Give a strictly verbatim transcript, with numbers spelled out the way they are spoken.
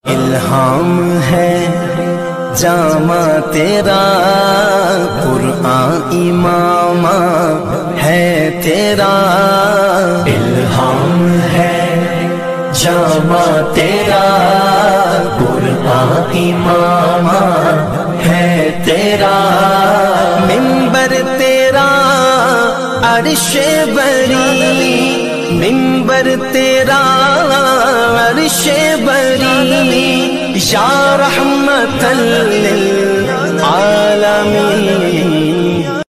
इल्हाम है जामा तेरा, कुरआन इमामा है तेरा। इल्हाम है जामा तेरा, कुरआन इमामा है तेरा। मिंबर तेरा अर्शे बरी, मिंबर तेरा अर्शे बरी। या रहमतल लिल